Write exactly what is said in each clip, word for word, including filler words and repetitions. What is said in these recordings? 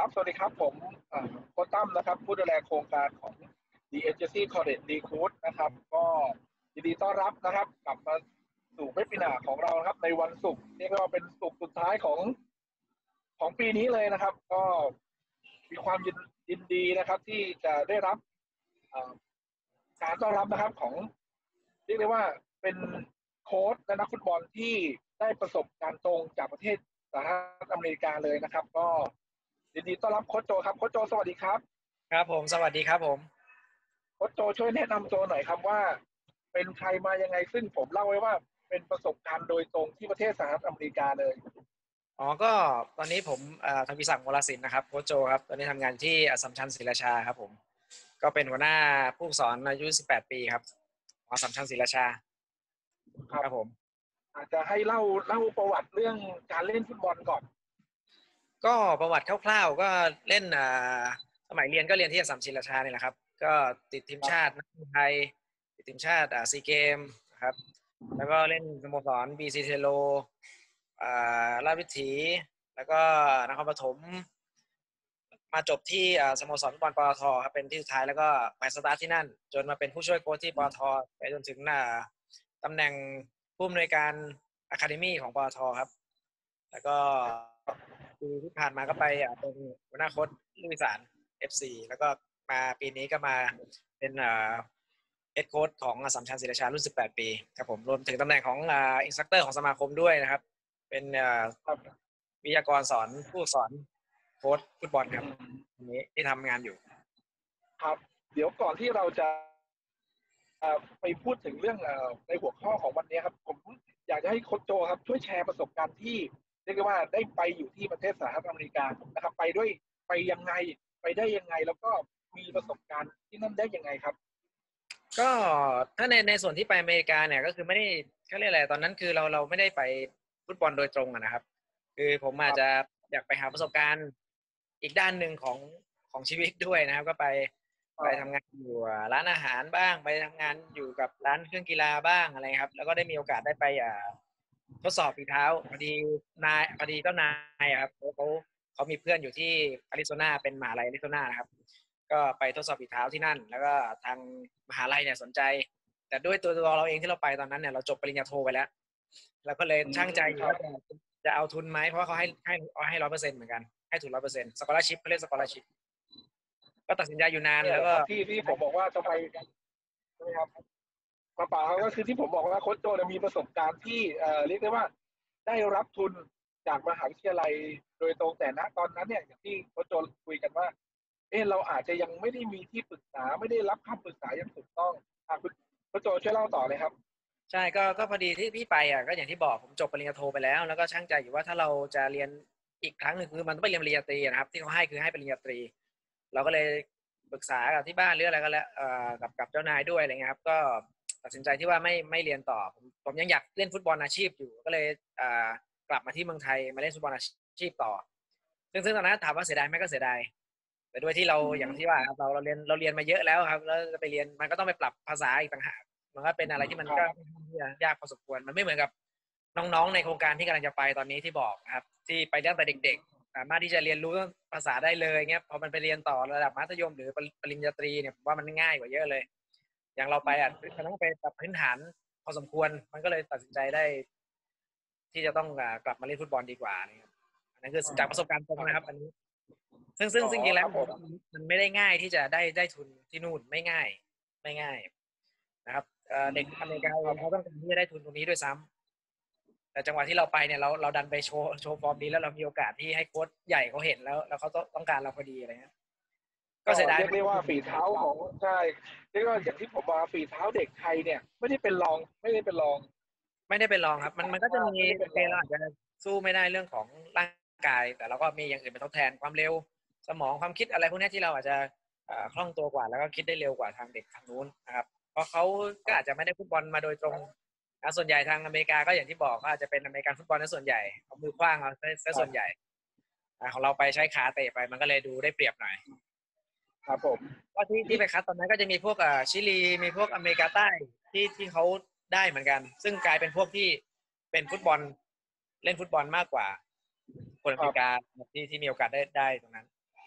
ครับสวัสดีครับผมโค้ชตั้มนะครับผู้ดูแลโครงการของ The Agency College Recruit นะครับก็ยินดีต้อนรับนะครับกลับมาสู่เว็บบินาร์ของเราครับในวันศุกร์เรียกว่าเป็นศุกร์สุดท้ายของของปีนี้เลยนะครับก็มีความยินยินดีนะครับที่จะได้รับการต้อนรับนะครับของเรียกได้ว่าเป็นโค้ชและนักฟุตบอลที่ได้ประสบการณ์ตรงจากประเทศสหรัฐอเมริกาเลยนะครับก็ยินดีต้อนรับโค้ชโจครับโค้ชโจสวัสดีครับครับผมสวัสดีครับผมโค้ชโจช่วยแนะนำตัวหน่อยครับว่าเป็นใครมายังไงซึ่งผมเล่าไว้ว่าเป็นประสบการณ์โดยตรงที่ประเทศสหรัฐอเมริกาเลยอ๋อก็ตอนนี้ผมทวีศักดิ์ วรศิลป์นะครับโค้ชโจครับตอนนี้ทำงานที่อัสสัมชัญศรีราชาครับผมก็เป็นหัวหน้าผู้สอนอายุสิบแปดปีครับอัสสัมชัญศรีราชาครับผมอาจจะให้เล่าเล่าประวัติเรื่องการเล่นฟุตบอลก่อนก็ประวัติคร่าวๆก็เล่นอ่าสมัยเรียนก็เรียนที่อัสสัมชัญศรีราชาเนี่ยแหละครับก็ติดทีมชาตินักไทยติดทีมชาติอ่าซีเกมนะครับแล้วก็เล่นสโมสรบีซีเทโลอ่าราชวิถีแล้วก็นครปฐมมาจบที่สโมสรฟุตบอลปตทครับเป็นที่สุดท้ายแล้วก็ไปสตาร์ทที่นั่นจนมาเป็นผู้ช่วยโค้ชที่ปตทไปจนถึงตำแหน่งผู้อำนวยการอะคาเดมี่ของปตทครับแล้วก็ปีที่ผ่านมาก็ไปเป็นหัวหน้าโค้ชลูกอีสาน เอฟ ซี แล้วก็มาปีนี้ก็มาเป็นเฮดโค้ชของอัสสัมชัญศรีราชารุ่นสิบแปดปีครับผมรวมถึงตำแหน่งของอินสตรัคเตอร์ของสมาคมด้วยนะครับเป็นวิทยากรสอนผู้สอนโค้ชฟุตบอลครับอันนี้ที่ทำงานอยู่ครับเดี๋ยวก่อนที่เราจะไปพูดถึงเรื่องในหัวข้อของวันนี้ครับผมอยากจะให้โค้ชโจครับช่วยแชร์ประสบการณ์ที่เรียกว่าได้ไปอยู่ที่ประเทศสหรัฐอเมริกานะครับไปด้วยไปยังไงไปได้ยังไงแล้วก็มีประสบการณ์ที่นั่นได้ยังไงครับก็ถ้าในในส่วนที่ไปอเมริกาเนี่ยก็คือไม่ได้เขาเรียกอะไรตอนนั้นคือเราเราไม่ได้ไปฟุตบอลโดยตรงนะครับคือผมอาจจะอยากไปหาประสบการณ์อีกด้านหนึ่งของของชีวิตด้วยนะครับก็ไปไปทำงานอยู่ร้านอาหารบ้างไปทำงานอยู่กับร้านเครื่องกีฬาบ้างอะไรครับแล้วก็ได้มีโอกาสได้ไปอ่าทดสอบฝีเท้าพอดีนายพอดีเจ้านายครับเขาเขาเขามีเพื่อนอยู่ที่อาริโซนาเป็นมหาลัยอาริโซนานะครับก็ไปทดสอบฝีเท้าที่นั่นแล้วก็ทางมหาลัยเนี่ยสนใจแต่ด้วยตัวตัวเราเองที่เราไปตอนนั้นเนี่ยเราจบปริญญาโทไปแล้วเราก็เลยช่างใจอยู่ว่าจะจะเอาทุนไหมเพราะว่าเขาให้ให้ให้ร้อยเปอร์เซ็นต์เหมือนกันให้ทุนร้อยเปอร์เซ็นต์สกอลาร์ชิพเขาเรียกสกอลาร์ชิพก็ตัดสินใจอยู่นานแล้วก็ที่ที่ผมบอกว่าจะไปใช่ไหมครับกระเป๋าเขาก็คือที่ผมบอกว่าโค้ชโจมีประสบการณ์ที่เอ่อเรียกได้ว่าได้รับทุนจากมหาวิทยาลัยโดยตรงแต่ณตอนนั้นเนี่ยอย่างที่โค้ชโจคุยกันว่าเออเราอาจจะยังไม่ได้มีที่ปรึกษาไม่ได้รับคำปรึกษาอย่างถูกต้องอ่ะโค้ชโจช่วยเล่าต่อเลยครับใช่ก็ก็พอดีที่พี่ไปอ่ะก็อย่างที่บอกผมจบปริญญาโทไปแล้วแล้วก็ช่างใจอยู่ว่าถ้าเราจะเรียนอีกครั้งหนึ่งคือมันต้องไปเรียนปริญญาตรีนะครับที่เขาให้คือให้ปริญญาตรีเราก็เลยปรึกษากับที่บ้านหรืออะไรก็แล้วเอ่อกับกับเจ้านายด้วยอะไรเงี้ยครับก็ตัดสินใจที่ว่าไม่ไม่เรียนต่อผมผมยังอยากเล่นฟุตบอลอาชีพอยู่ก็เลยอ่ากลับมาที่เมืองไทยมาเล่นฟุตบอลอาชีพต่อซึ่งซึ่งตอนนั้นถามว่าเสียดายไหมก็เสียดายแต่ด้วยที่เราอย่างที่ว่าเราเราเรียนเราเรียนมาเยอะแล้วครับแล้วจะไปเรียนมันก็ต้องไปปรับภาษาอีกต่างหากมันก็เป็นอะไรที่มันก็ยากพอสมควรมันไม่เหมือนกับน้องๆในโครงการที่กำลังจะไปตอนนี้ที่บอกครับที่ไปตั้งแต่เด็กๆสามารถที่จะเรียนรู้ภาษาได้เลยเงี้ยพอมันไปเรียนต่อระดับมัธยมหรือปริญญาตรีเนี่ยผมว่ามันง่ายกว่าเยอะเลยอย่างเราไปอ่ะมันต้องไปปรับพื้นฐานพอสมควรมันก็เลยตัดสินใจได้ที่จะต้องกลับมาเล่นฟุตบอลดีกว่านะครับอันนั้นคือจากประสบการณ์ตรงนะครับอันนี้ซึ่งซึ่งจริงๆแล้วมันไม่ได้ง่ายที่จะได้ได้ทุนที่นู่นไม่ง่ายไม่ง่ายนะครับเด็กอเมริกาเขาต้องการที่จะได้ทุนตรงนี้ด้วยซ้ำแต่จังหวะที่เราไปเนี่ยเราเราดันไปโชว์โชว์ฟอร์มดีแล้วเรามีโอกาสที่ให้โค้ชใหญ่เขาเห็นแล้วแล้วเขาต้องการเราพอดีอะไรเงี้ยก็เสียดายเรียกได้ว่าฝีเท้าของใช่เรียกว่าอย่างที่ผมบอกฝีเท้าเด็กไทยเนี่ยไม่ได้เป็นรองไม่ได้เป็นรองไม่ได้เป็นรองครับมันมันก็จะมีโอเคเราอาจจะสู้ไม่ได้เรื่องของร่างกายแต่เราก็มีอย่างอื่นเป็นทดแทนความเร็วสมองความคิดอะไรพวกนี้ที่เราอาจจะคล่องตัวกว่าแล้วก็คิดได้เร็วกว่าทางเด็กทางนู้นนะครับเพราะเขาก็อาจจะไม่ได้ฟุตบอลมาโดยตรงส่วนใหญ่ทางอเมริกาก็อย่างที่บอกก็อาจจะเป็นอเมริกันฟุตบอลในส่วนใหญ่เอามือคว้างเอาซะส่วนใหญ่ของเราไปใช้ขาเตะไปมันก็เลยดูได้เปรียบหน่อยครับผมก็ที่ที่ไปคัดตอนนั้นก็จะมีพวกอ่าชิลีมีพวกอเมริกาใต้ที่ที่เขาได้เหมือนกันซึ่งกลายเป็นพวกที่เป็นฟุตบอลเล่นฟุตบอลมากกว่าคนอเมริกาที่ที่มีโอกาสได้ได้ตรงนั้น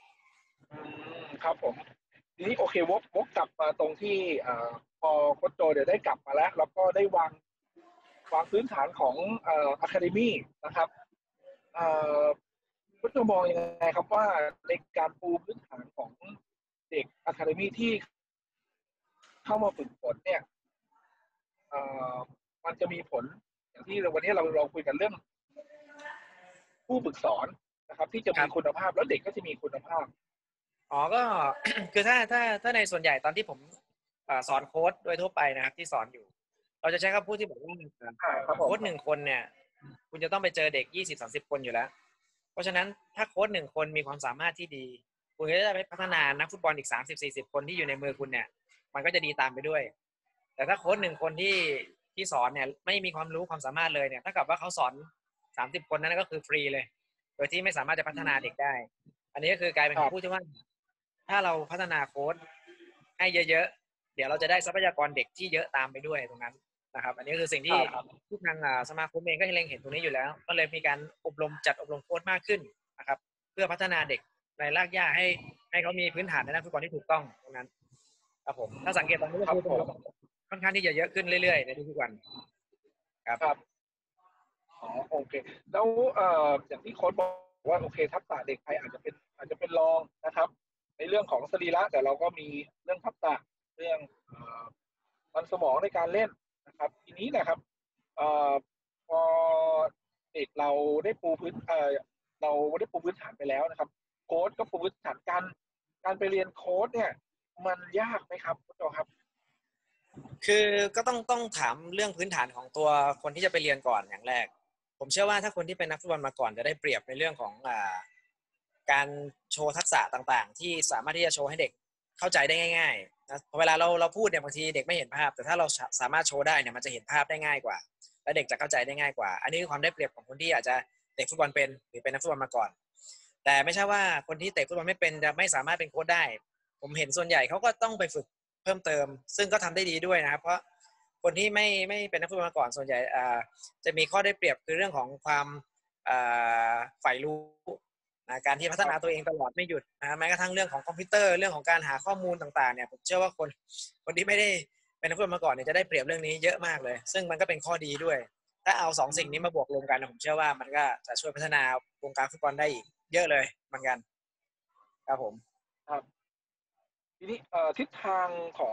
อืมครับผมทีนี้โอเควกวกกลับมาตรงที่อ่าพอโค้ชโจเดี๋ยวได้กลับมาแล้วแล้วก็ได้วางวางพื้นฐานของเอ่ออะคาเดมี่นะครับเอ่อโค้ชโจมองยังไงครับว่าในการปูพื้นฐานของเด็กอะคาเดมี่ที่เข้ามาฝึกฝนเนี่ยเอ่อมันจะมีผลอย่างที่วันนี้เราเราคุยกันเรื่องผู้ฝึกสอนนะครับที่จะมีครับคุณภาพแล้วเด็กก็จะมีคุณภาพอ๋อก็ คือถ้าถ้าถ้าในส่วนใหญ่ตอนที่ผมอ่าสอนโค้ดโดยทั่วไปนะครับที่สอนอยู่เราจะใช้คำพูดที่บอกว่าอ่าครับผมโค้ดหนึ่งคนเนี่ยคุณจะต้องไปเจอเด็กยี่สิบสามสิบคนอยู่แล้วเพราะฉะนั้นถ้าโค้ดหนึ่งคนมีความสามารถที่ดีคุณก็จะไปพัฒนานักฟุตบอลอีกสามสิบสี่สิบคนที่อยู่ในมือคุณเนี่ยมันก็จะดีตามไปด้วยแต่ถ้าโค้ดหนึ่งคนที่ที่สอนเนี่ยไม่มีความรู้ความสามารถเลยเนี่ยถ้ากับว่าเขาสอนสามสิบคนนั้นก็คือฟรีเลยโดยที่ไม่สามารถจะพัฒนาเด็กได้อันนี้ก็คือกลายเป็นครับคำพูดที่ว่า ถ้าเราพัฒนาโค้ดให้เยอะๆเดี๋ยวเราจะได้ทรัพยากรเด็กที่เยอะตามไปด้วยตรงนั้นนะครับอันนี้คือสิ่งที่ครับที่ทางสมาคมเองก็เล็งเห็นตรงนี้อยู่แล้วก็เลยมีการอบรมจัดอบรมโค้ดมากขึ้นนะครับเพื่อพัฒนาเด็กในรากหญ้าให้ให้เขามีพื้นฐานในด้านฟุตบอลที่ถูกต้องตรงนั้นครับผมถ้าสังเกตตอนนี้ก็คือครับผมค่อนข้างที่จะเยอะขึ้นเรื่อยๆในทุกๆวันครับครับ อ๋อโอเคแล้วเอ่ออย่างที่โค้ชบอกว่าโอเคทักษะเด็กไทยอาจจะเป็นอาจจะเป็นรองนะครับในเรื่องของสรีระแต่เราก็มีเรื่องทักษะเรื่องเอ่อมันสมองในการเล่นนะครับทีนี้นะครับเอ่อพอเด็กเราได้ปูพื้นเอ่อเราได้ปูพื้นฐานไปแล้วนะครับโค้ชก็ปูพื้นฐานการการไปเรียนโค้ชเนี่ยมันยากไหมครับคุณโจครับคือก็ต้องต้องถามเรื่องพื้นฐานของตัวคนที่จะไปเรียนก่อนอย่างแรกผมเชื่อว่าถ้าคนที่เป็นนักฟุตบอลมาก่อนจะได้เปรียบในเรื่องของอ่า การโชว์ทักษะต่างๆที่สามารถที่จะโชว์ให้เด็กเข้าใจได้ง่ายๆนะเวลาเราเราพูดเนี่ยบางทีเด็กไม่เห็นภาพแต่ถ้าเราสามารถโชว์ได้เนี่ยมันจะเห็นภาพได้ง่ายกว่าและเด็กจะเข้าใจได้ง่ายกว่าอันนี้คือความได้เปรียบของคนที่อาจจะเตะฟุตบอลเป็นหรือเป็นนักฟุตบอลมาก่อนแต่ไม่ใช่ว่าคนที่เตะฟุตบอลไม่เป็นจะไม่สามารถเป็นโค้ชได้ผมเห็นส่วนใหญ่เขาก็ต้องไปฝึกเพิ่มเติมซึ่งก็ทำได้ดีด้วยนะครับเพราะคนที่ไม่ไม่เป็นนักฟุตบอลมาก่อนส่วนใหญ่จะมีข้อได้เปรียบคือเรื่องของความใฝ่รู้ นะการที่พัฒนาตัวเองตลอดไม่หยุดนะแม้กระทั่งเรื่องของคอมพิวเตอร์เรื่องของการหาข้อมูลต่างๆเนี่ยผมเชื่อว่าคนคนที่ไม่ได้เป็นนักฟุตบอลมาก่อนเนี่ยจะได้เปรียบเรื่องนี้เยอะมากเลยซึ่งมันก็เป็นข้อดีด้วยถ้าเอาสองสิ่งนี้มาบวกรวมกันผมเชื่อว่ามันก็จะช่วยพัฒนาวงการฟุตบอลได้อีกเยอะเลยเหมือนกันครับผมครับทีนี้เอ่อทิศทางของ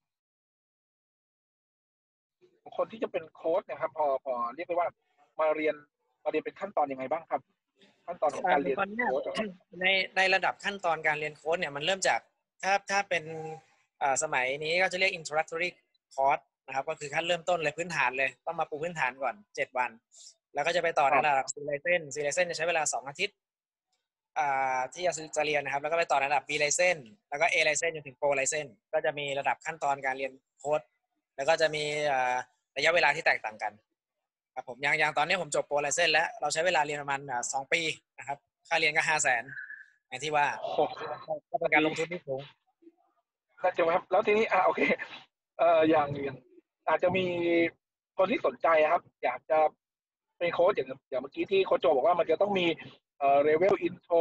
คนที่จะเป็นโค้ชนะครับพอพอเรียกได้ว่ามาเรียนมาเรียนเป็นขั้นตอนยังไงบ้างครับขั้นตอนของการเรียนตอนนี้โค้ชครับในในระดับขั้นตอนการเรียนโค้ดเนี่ยมันเริ่มจากถ้าถ้าเป็นสมัยนี้ก็จะเรียก introductory course นะครับก็คือขั้นเริ่มต้นเลยพื้นฐานเลยต้องมาปูพื้นฐานก่อนเจ็ดวันแล้วก็จะไปต่อในระดับ C license C license จะใช้เวลาสองอาทิตย์ที่จะจะเรียนนะครับแล้วก็ไปต่อในระดับ B license แล้วก็ A license จนถึง Pro license ก็จะมีระดับขั้นตอนการเรียนโค้ดแล้วก็จะมีระยะเวลาที่แตกต่างกันครับผมอย่างอย่างตอนนี้ผมจบโปรไลเซนแล้วเราใช้เวลาเรียนประมาณสองปีนะครับค่าเรียนก็ห้าแสนอย่างที่ว่าโอ้โหก็เป็นการลงทุนที่สูงน่าจะครับแล้วทีนี้อ่าโอเคเอ่ออย่างอย่างอาจจะมีคนที่สนใจครับอยากจะเป็นโค้ชอย่างอย่างเมื่อกี้ที่โค้ชโจบอกว่ามันจะต้องมีเอ่อเลเวลอินโทร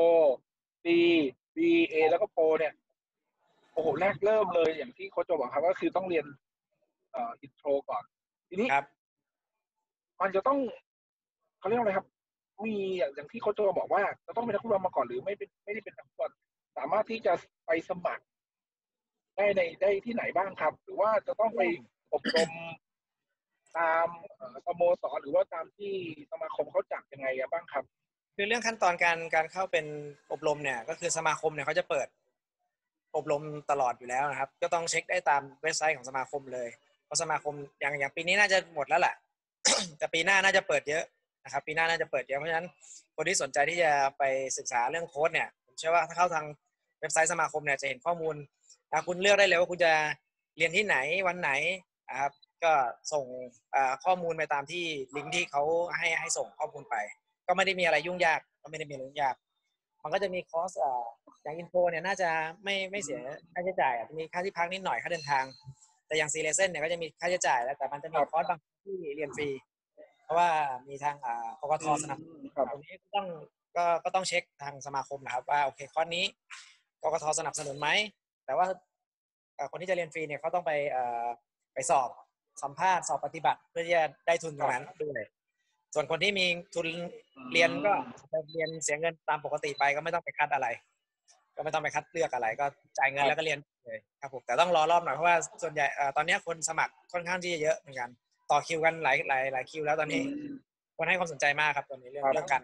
C B A แล้วก็โปรเนี่ยโอ้โหแรกเริ่มเลยอย่างที่โค้ชโจบอกครับก็คือต้องเรียนเอ่ออินโทรก่อนทีนี้ครับมันจะต้อง เขาเรียกว่าอะไรครับมีอย่างอย่างที่โค้ชโจบอกว่าจะต้องเป็นนักฟุตบอลมาก่อนหรือไม่เป็นไม่ได้เป็นนักฟุตบอลสามารถที่จะไปสมัครได้ในได้ที่ไหนบ้างครับหรือว่าจะต้องไปอบรมตามเอ่อสโมสรหรือว่าตามที่สมาคมเขาจัดยังไงบ้างครับคือเรื่องขั้นตอนการการเข้าเป็นอบรมเนี่ยก็คือสมาคมเนี่ยเขาจะเปิดอบรมตลอดอยู่แล้วนะครับก็ต้องเช็คได้ตามเว็บไซต์ของสมาคมเลยเพราะสมาคมอย่างอย่างปีนี้น่าจะหมดแล้วแหละ แต่ปีหน้าน่าจะเปิดเยอะนะครับปีหน้าน่าจะเปิดเยอะเพราะฉะนั้นคนที่สนใจที่จะไปศึกษาเรื่องโค้ดเนี่ยผมเชื่อว่าถ้าเข้าทางเว็บไซต์สมาคมเนี่ยจะเห็นข้อมูลนะคุณเลือกได้เลยว่าคุณจะเรียนที่ไหนวันไหนนะครับก็ส่งข้อมูลไปตามที่ลิงก์ที่เขาให้ให้ส่งข้อมูลไปก็ไม่ได้มีอะไรยุ่งยากก็ไม่ได้มีอะไรยุ่งยากมันก็จะมีคอร์สอย่างอินโฟเนี่ยน่าจะไม่ไม่เสียค่าใช้จ่ายอาจจะมีค่าที่พักนิดหน่อยค่าเดินทางแต่อย่างซีเลเซนเนี่ยก็จะมีค่าใช้จ่ายแล้วแต่มันจะครับมีคอร์สบางที่เรียนฟรี เพราะว่ามีทางอ่ากกทอืมสนับครับตรงนี้ก็ต้องก็ก็ต้องเช็คทางสมาคมนะครับว่าโอเคข้อนี้กกทสนับสนุนไหมแต่ว่าคนที่จะเรียนฟรีเนี่ยเขาต้องไปไปสอบสัมภาษณ์สอบปฏิบัติเพื่อที่จะได้ทุนตรงนั้นด้วยส่วนคนที่มีทุนเรียนก็เรียนเสียเงินตามปกติไปก็ไม่ต้องไปคัดอะไรก็ไม่ต้องไปคัดเลือกอะไรก็จ่ายเงินแล้วก็เรียนเลยครับผมแต่ต้องรอรอบหน่อยเพราะว่าส่วนใหญ่ตอนนี้คนสมัครค่อนข้างที่จะเยอะเหมือนกันต่อคิวกันหลายหลายหลายคิวแล้วตอนนี้คนให้ความสนใจมากครับตอนนี้เรื่องเรื่องการ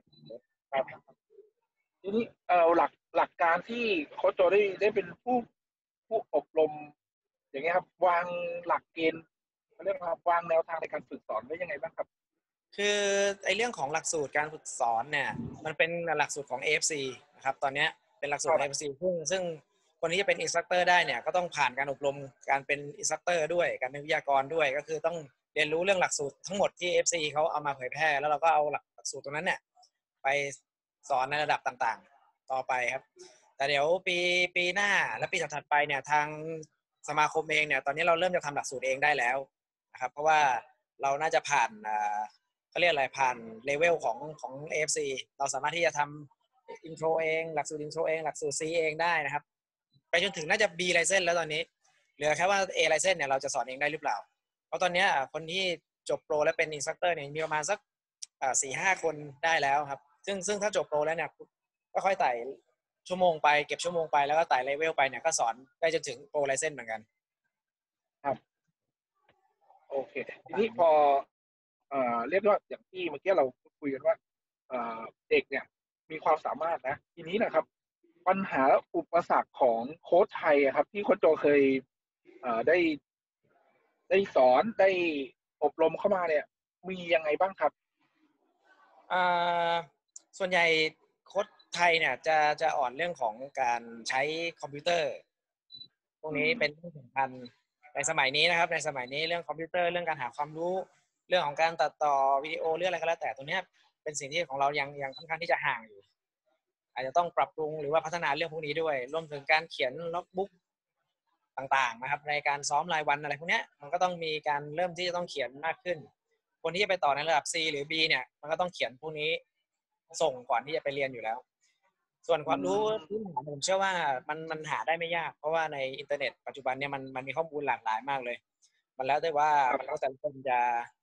ทีนี้เอ่อหลักหลักการที่โค้ชโจได้ได้เป็นผู้ผู้อบรมอย่างเงี้ยครับวางหลักเกณฑ์เรื่องครับวางแนวทางในการฝึกสอนไว้ยังไงบ้างครับคือไอ้เรื่องของหลักสูตรการฝึกสอนเนี่ยมันเป็นหลักสูตรของ เอ เอฟ ซี นะครับตอนนี้เป็นหลักสูตรของ เอ เอฟ ซี ซึ่งซึ่งคนที่จะเป็นอินสตรัคเตอร์ได้เนี่ยก็ต้องผ่านการอบรมการเป็นอินสตรัคเตอร์ด้วยการเป็นวิทยากรด้วยก็คือต้องเรียนรู้เรื่องหลักสูตรทั้งหมดที่ เอ เอฟ ซี เขาเอามาเผยแพร่แล้วเราก็เอาหลักสูตรตรงนั้นเนี่ยไปสอนในระดับต่างๆต่อไปครับแต่เดี๋ยวปีปีหน้าและปีถัดไปเนี่ยทางสมาคมเองเนี่ยตอนนี้เราเริ่มจะทำหลักสูตรเองได้แล้วนะครับเพราะว่าเราน่าจะผ่านเขาเรียกอะไรผ่านเลเวลของของ เอ เอฟ ซี เราสามารถที่จะทำอินโทรเองหลักสูตรอินโทรเองหลักสูตร C เองได้นะครับไปจนถึงน่าจะ B license แล้วตอนนี้เหลือแค่ว่า A license เนี่ยเราจะสอนเองได้หรือเปล่าเพราะตอนนี้คนที่จบโปรและเป็นอินสตรัคเตอร์เนี่ยมีประมาณสักสี่ห้าคนได้แล้วครับซึ่งซึ่งถ้าจบโปรแล้วเนี่ยก็ค่อยไต่ชั่วโมงไปเก็บชั่วโมงไปแล้วก็ไต่เลเวลไปเนี่ยก็สอนได้จนถึงโปรไลเซนส์เหมือนกันครับโอเคทีนี้พอเอ่อเรียกว่าอย่างที่เมื่อกี้เราคุยกันว่าเอ่อเด็กเนี่ยมีความสามารถนะทีนี้นะครับปัญหาอุปสรรคของโค้ชไทยครับที่โค้ชโจเคยเอ่อได้ได้สอนได้อบรมเข้ามาเนี่ยมียังไงบ้างครับอ่าส่วนใหญ่โค้ชไทยเนี่ยจะจะอ่อนเรื่องของการใช้คอมพิวเตอร์พวกนี้เป็นเรื่องสำคัญในสมัยนี้นะครับในสมัยนี้เรื่องคอมพิวเตอร์เรื่องการหาความรู้เรื่องของการตัดต่อวิดีโอเรื่องอะไรก็แล้วแต่ตรงนี้เป็นสิ่งที่ของเรายังยังค่อนข้างที่จะห่างอยู่อาจจะต้องปรับปรุงหรือว่าพัฒนาเรื่องพวกนี้ด้วยรวมถึงการเขียนล็อกบุ๊กต่างๆนะครับในการซ้อมรายวันอะไรพวกนี้มันก็ต้องมีการเริ่มที่จะต้องเขียนมากขึ้นคนที่จะไปต่อในระดับ C หรือ B เนี่ยมันก็ต้องเขียนพวกนี้ส่งก่อนที่จะไปเรียนอยู่แล้วส่วนความรู้พื้นฐานผมเชื่อว่ามันมันหาได้ไม่ยากเพราะว่าในอินเทอร์เน็ตปัจจุบันเนี่ยมันมันมีข้อมูลหลากหลายมากเลยมันแล้วแต่ว่ามันแล้วแต่คนจะ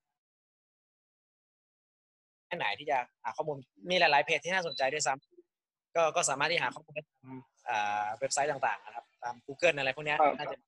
แค่ไหนที่จะหาข้อมูลมีหลายๆเพจที่น่าสนใจด้วยซ้ำก็ก็สามารถที่หาข้อมูลได้ตามเว็บไซต์ต่างๆนะครับตาม Google อะไรพวกนี้น่าจะ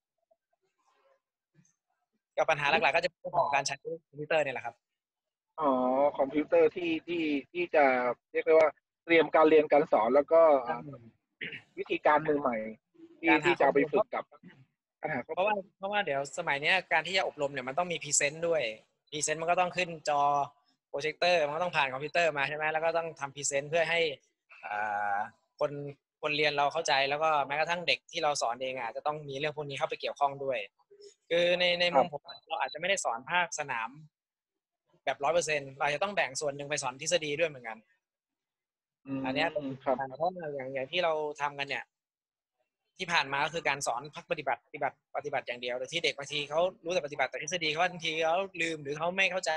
ก็ปัญหาหลักๆก็จะเป็นเรื่องของการใช้คอมพิวเตอร์เนี่ยแหละครับอ๋อคอมพิวเตอร์ที่ที่ที่จะเรียกได้ว่าเตรียมการเรียนการสอนแล้วก็วิธีการมือใหม่ที่ที่จะไปฝึกกับการหาข้อเพราะมูว่าลเพราะว่าเดี๋ยวสมัยนี้การที่จะอบรมเนี่ยมันต้องมีพรีเซนต์ด้วยพรีเซนต์มันก็ต้องขึ้นจอโปรเจคเตอร์มันก็ต้องผ่านคอมพิวเตอร์มาใช่ไหมแล้วก็ต้องทำพรีเซนต์เพื่อให้คนคนเรียนเราเข้าใจแล้วก็แม้กระทั่งเด็กที่เราสอนเองอาจจะต้องมีเรื่องพวกนี้เข้าไปเกี่ยวข้องด้วยคือในในมุมผมเราอาจจะไม่ได้สอนภาคสนามแบบร้อยเปอร์เซ็นต์เราจะต้องแบ่งส่วนหนึ่งไปสอนทฤษฎีด้วยเหมือนกันอันนี้ครับเพราะอย่างอย่างที่เราทำกันเนี่ยที่ผ่านมาก็คือการสอนพักปฏิบัติปฏิบัติปฏิบัติอย่างเดียวแต่ที่เด็กบางทีเขารู้แต่ปฏิบัติแต่ทฤษฎีเขาบางทีเขาลืมหรือเขาไม่เข้าใจ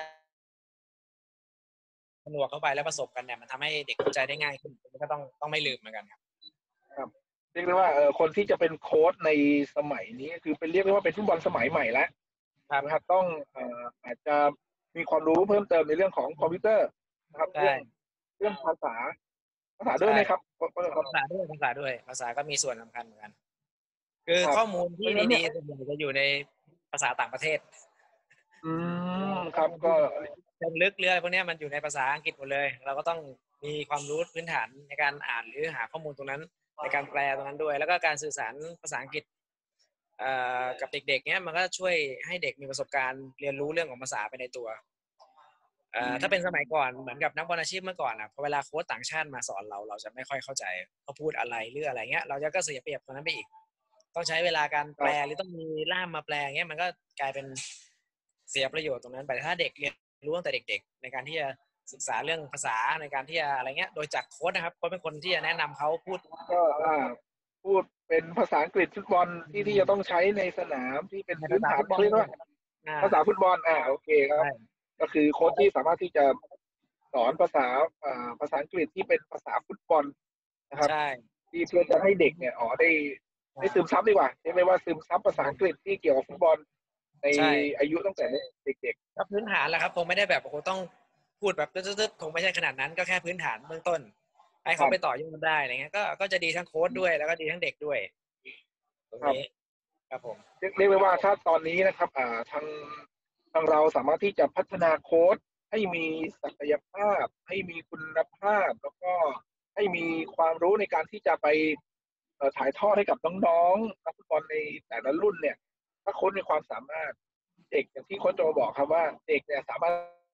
ผนวกเข้าไปแล้วผสมกันเนี่ยมันทำให้เด็กเข้าใจได้ง่ายขึ้นก็ต้องต้องไม่ลืมเหมือนกันครับครับเรียกได้ว่าเออคนที่จะเป็นโค้ชในสมัยนี้คือเป็นเรียกได้ว่าเป็นฟุตบอลสมัยใหม่แล้วนะครับต้องเอ่ออาจจะมีความรู้เพิ่มเติมในเรื่องของคอมพิวเตอร์นะครับเรื่องเรื่องภาษาภาษาด้วยไหมครับภาษาด้วยภาษาด้วยภาษาก็มีส่วนสำคัญเหมือนกันคือข้อมูลที่ดีๆส่วนใหญ่จะอยู่ในภาษาต่างประเทศอืมครับก็เชิงลึกเรื่องพวกนี้มันอยู่ในภาษาอังกฤษหมดเลยเราก็ต้องมีความรู้พื้นฐานในการอ่านหรือหาข้อมูลตรงนั้นในการแปลตรงนั้นด้วยแล้วก็การสื่อสารภาษาอังกฤษกับเด็กๆเนี้ยมันก็ช่วยให้เด็กมีประสบการณ์เรียนรู้เรื่องของภาษาไปในตัวถ้าเป็นสมัยก่อนเหมือนกับนักบอลอาชีพเมื่อก่อนนะพอเวลาโค้ชต่างชาติมาสอนเราเราจะไม่ค่อยเข้าใจเขาพูดอะไรหรืออะไรเงี้ยเราจะก็เสียเปรียบตรงนั้นไปอีกต้องใช้เวลาการแปลหรือต้องมีล่ามมาแปลเงี้ยมันก็กลายเป็นเสียประโยชน์ตรงนั้นไปถ้าเด็กเรียนรู้ตั้งแต่เด็กๆในการที่จะศึกษาเรื่องภาษาในการที่จะอะไรเงี้ยโดยจากโค้ชนะครับโค้ชเป็นคนที่จะแนะนำเขาพูดก็อ่าพูดเป็นภาษาอังกฤษฟุตบอลที่ที่จะต้องใช้ในสนามที่เป็นพื้นฐานเรียกว่าภาษาฟุตบอลอ่าโอเคครับก็คือโค้ชที่สามารถที่จะสอนภาษาอ่าภาษาอังกฤษที่เป็นภาษาฟุตบอลนะครับใช่ที่เพื่อจะให้เด็กเนี่ยอ๋อได้ได้ซึมซับดีกว่าเรียกได้ว่าซึมซับภาษาอังกฤษที่เกี่ยวกับฟุตบอลในใช่อายุตั้งแต่เด็กก็พื้นฐานแหละครับคงไม่ได้แบบโอ้โหต้องพูดแบบตึ๊ดๆคงไม่ใช่ขนาดนั้นก็แค่พื้นฐานเบื้องต้นให้ๆครับเขาไปต่อยอดได้อะไรเงี้ยก็ก็จะดีทั้งโค้ชด้วยแล้วก็ดีทั้งเด็กด้วยตรงนี้ครับครับผมเรียกเรียกได้ว่าถ้าตอนนี้นะครับอ่าทางทางเราสามารถที่จะพัฒนาโค้ชให้มีศักยภาพให้มีคุณภาพแล้วก็ให้มีความรู้ในการที่จะไปเอ่อถ่ายทอดให้กับน้องๆนักฟุตบอลในแต่ละรุ่นเนี่ยถ้าโค้ชมีความสามารถเด็กอย่างที่โค้ชโจบอกครับว่าเด็กเนี่ยสามารถ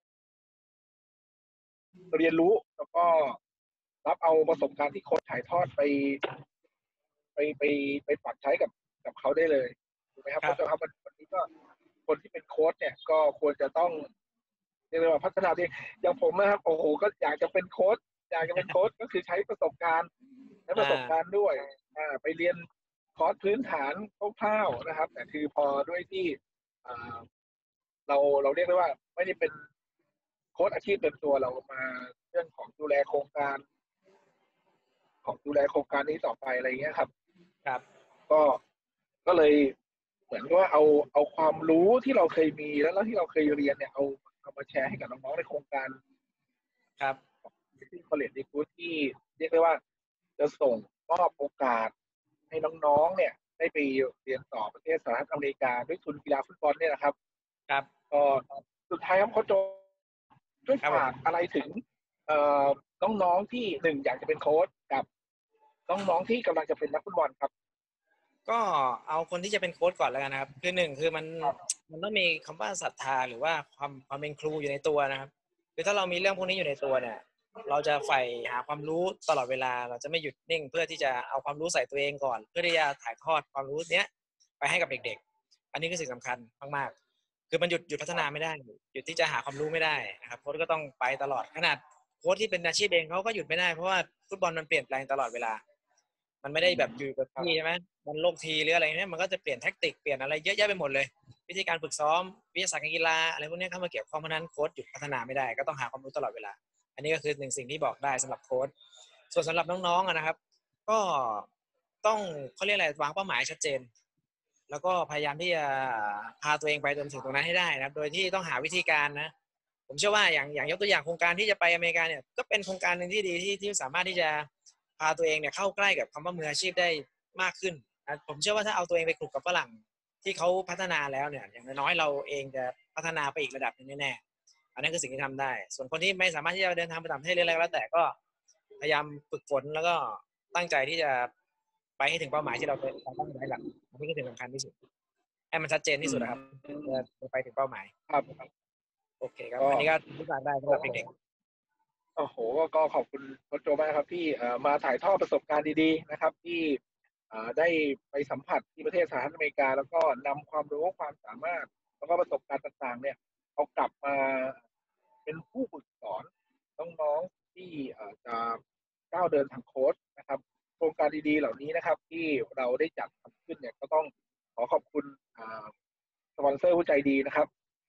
เรียนรู้แล้วก็รับเอาประสบการณ์ที่โค้ชถ่ายทอดไปไปไปไปปรับใช้กับกับเขาได้เลยถูกไหมครับครับโค้ชโจครับวันวันนี้ก็คนที่เป็นโค้ชเนี่ยก็ควรจะต้องเรียกได้ว่าพัฒนาตัวเองอย่างผมนะครับโอ้โหก็อยากจะเป็นโค้ชอยากจะเป็นโค้ชก็คือใช้ประสบการณ์ใช้ปอ่ระสบการาณ์ด้วยอ่าไปเรียนคอร์สพื้นฐานคร่าวๆนะครับแต่คือพอด้วยที่อ่าเราเราเรียกได้ว่าไม่ได้เป็นโค้ชอาชีพเต็มตัวเรามาเรื่องของดูแลโครงการของดูแลโครงการนี้ต่อไปอะไรเงี้ยครับครับก็ก็เลยเหมือนกับว่าเอาเอาความรู้ที่เราเคยมีแล้วแล้วที่เราเคยเรียนเนี่ยเอาเอามาแชร์ให้กับน้องๆในโครงการครับที่ College Recruit ที่เรียกได้ว่าจะส่งมอบโอกาสให้น้องๆเนี่ยได้ไปเรียนต่อประเทศสหรัฐอเมริกาด้วยทุนกีฬาฟุตบอลเนี่ยนะครับครับก็สุดท้ายครับโค้ชโจช่วยครับผมฝากอะไรถึงเอ่อน้องๆที่หนึ่งอยากจะเป็นโค้ชกับน้องๆที่กำลังจะเป็นนักฟุตบอลครับก็เอาคนที่จะเป็นโค้ชก่อนแล้วกันนะครับคือหนึ่งคือมันมันต้องมีคำว่าศรัทธาหรือว่าความความเป็นครูอยู่ในตัวนะครับคือถ้าเรามีเรื่องพวกนี้อยู่ในตัวเนี่ยเราจะใฝ่หาความรู้ตลอดเวลาเราจะไม่หยุดนิ่งเพื่อที่จะเอาความรู้ใส่ตัวเองก่อนเพื่อที่จะถ่ายทอดความรู้เนี้ยไปให้กับเด็กๆอันนี้คือสิ่งสำคัญมากๆคือมันหยุดหยุดพัฒนาไม่ได้หยุดที่จะหาความรู้ไม่ได้นะครับโค้ชก็ต้องไปตลอดขนาดโค้ชที่เป็นอาชีพเองเขาก็หยุดไม่ได้เพราะว่าฟุตบอลมันเปลี่ยนแปลงตลอดเวลามันไม่ได้แบบอยู่กับครับที่ใช่ไหม มันโลกทีหรืออะไรเนี้ยมันก็จะเปลี่ยนแท็กติกเปลี่ยนอะไรเยอะแยะไปหมดเลยวิธีการฝึกซ้อมวิทยาศาสตร์การกีฬาอะไรพวกนี้เข้ามาเกี่ยวข้องเพราะนั้นโค้ชหยุดพัฒนาไม่ได้ก็ต้องหาความรู้ตลอดเวลาอันนี้ก็คือหนึ่งสิ่งที่บอกได้สำหรับโค้ชส่วนสำหรับน้องๆนะครับก็ต้องเขาเรียกอะไรวางเป้าหมายชัดเจนแล้วก็พยายามที่จะพาตัวเองไปจนถึงตรงนั้นให้ได้นะครับโดยที่ต้องหาวิธีการนะผมเชื่อว่าอย่างอย่างยกตัวอย่างโครงการที่จะไปอเมริกาเนี่ยก็เป็นโครงการหนึ่งที่ดีที่ที่สามารถที่จะพาตัวเองเนี่ยเข้าใกล้กับคำว่ามืออาชีพได้มากขึ้น ผมเชื่อว่าถ้าเอาตัวเองไปคลุกกับฝรั่งที่เขาพัฒนาแล้วเนี่ยอย่างน้อยเราเองจะพัฒนาไปอีกระดับหนึ่งแน่ๆอันนั้นคือสิ่งที่ทำได้ส่วนคนที่ไม่สามารถที่จะเดินทางไปต่างประเทศอะไรก็แล้วแต่ก็พยายามฝึกฝนแล้วก็ตั้งใจที่จะไปให้ถึงเป้าหมายที่เราตั้งไว้หลักอันนี้คือสิ่งสำคัญที่สุดให้มันชัดเจนอืที่สุดนะครับมจะไปถึงเป้าหมายครับโอเคครับก็อันนี้ก็ที่ฝากได้สำหรับเด็กโอ้โหก็ขอบคุณโค้ชโจมากครับที่เอ่อมาถ่ายทอดประสบการณ์ดีๆนะครับที่เอ่อได้ไปสัมผัสที่ประเทศสหรัฐอเมริกาแล้วก็นำความรู้ความสามารถแล้วก็ประสบการณ์ต่างๆเนี่ยเอากลับมาเป็นผู้ฝึกสอนน้องๆที่เอ่อจะก้าวเดินทางโค้ชนะครับโครงการดีๆเหล่านี้นะครับที่เราได้จัดทำขึ้นเนี่ยก็ต้องขอขอบคุณอ่าสปอนเซอร์ผู้ใจดีนะครับ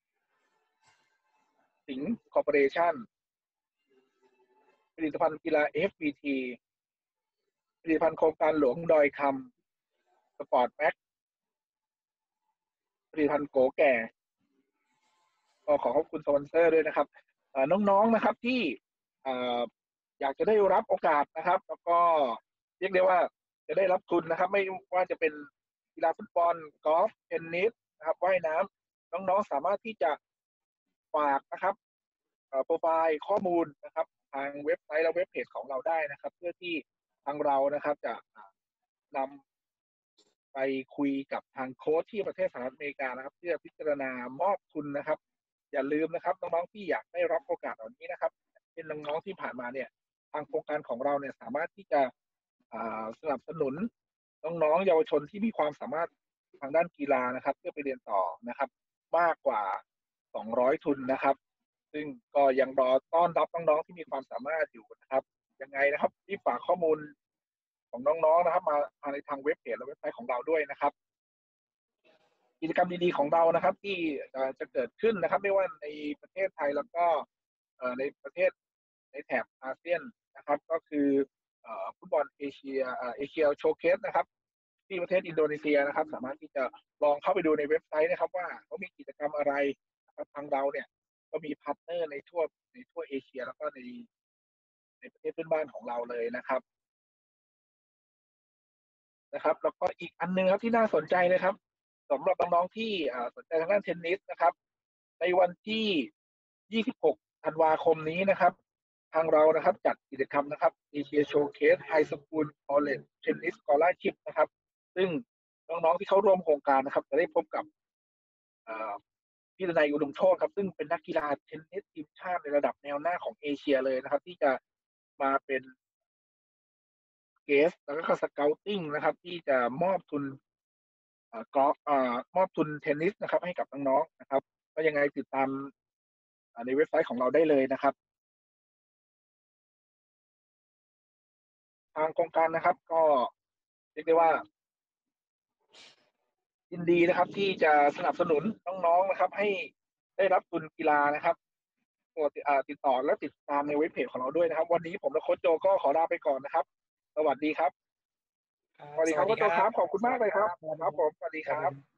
สิงห์คอร์ปอเรชั่นผลิตภัณฑ์กีฬา เอฟ บี ที ผลิตภัณฑ์โครงการหลวงดอยคำสปอร์ตแม็กผลิตภัณฑ์โกแก่ก็ขอขอบคุณสปอนเซอร์ด้วยนะครับน้องๆนะครับที่อยากจะได้รับโอกาสนะครับแล้วก็เรียกได้ว่าจะได้รับทุนนะครับไม่ว่าจะเป็นกีฬาฟุตบอลกอล์ฟเทนนิสนะครับว่ายน้ำน้องๆสามารถที่จะฝากนะครับโปรไฟล์ข้อมูลนะครับทางเว็บไซต์และเว็บเพจของเราได้นะครับเพื่อที่ทางเรานะครับจะนำไปคุยกับทางโค้ชที่ประเทศสหรัฐอเมริกานะครับเพื่อพิจารณามอบทุนนะครับอย่าลืมนะครับน้องๆที่อยากได้รับโอกาสเหล่านี้นะครับเป็นน้องๆที่ผ่านมาเนี่ยทางโครงการของเราเนี่ยสามารถที่จะสนับสนุนน้องๆเยาวชนที่มีความสามารถทางด้านกีฬานะครับเพื่อไปเรียนต่อนะครับมากกว่าสองร้อยทุนนะครับซึ่งก็ยังรอต้อนรับน้องๆที่มีความสามารถอยู่นะครับยังไงนะครับรีบฝากข้อมูลของน้องๆนะครับมามาในทางเว็บเพจและเว็บไซต์ของเราด้วยนะครับกิจกรรมดีๆของเรานะครับที่จะเกิดขึ้นนะครับไม่ว่าในประเทศไทยแล้วก็ในประเทศในแถบอาเซียนนะครับก็คือฟุตบอลเอเชียเอเชียโชว์เคสนะครับที่ประเทศอินโดนีเซียนะครับ สามารถที่จะลองเข้าไปดูในเว็บไซต์นะครับว่าเขามีกิจกรรมอะไรนะครับทางเราเนี่ยก็มีพาร์ทเนอร์ในทั่วในทั่วเอเชียแล้วก็ในในประเทศเพื่อนบ้านของเราเลยนะครับนะครับแล้วก็อีกอันนึงครับที่น่าสนใจนะครับสำหรับน้องๆที่สนใจทางด้านเทนนิสนะครับในวันที่ ยี่สิบหก ธันวาคมนี้นะครับทางเรานะครับจัดกิจกรรมนะครับ Asia Showcase High School College Tennis Scholarship นะครับซึ่งน้องๆที่เขาร่วมโครงการนะครับจะได้พบกับพี่ดนัยอุดมโชติครับซึ่งเป็นนักกีฬาเทนนิสทีมชาติในระดับแนวหน้าของเอเชียเลยนะครับที่จะมาเป็นเกสแล้วก็สเกลติ้งนะครับที่จะมอบทุนกอล์ฟมอบทุนเทนนิสนะครับให้กับน้องๆนะครับก็ยังไงติดตามในเว็บไซต์ของเราได้เลยนะครับทางโครงการนะครับก็เรียกได้ว่ายินดีนะครับที่จะสนับสนุนน้องๆนะครับให้ได้รับทุนกีฬานะครับติดต่อและติดตามในเว็บเพจของเราด้วยนะครับวันนี้ผมและโค้ชโจก็ขอลาไปก่อนนะครับสวัสดีครับสวัสดีครับโค้ชโจครับขอบคุณมากเลยครับครับผมสวัสดีครับ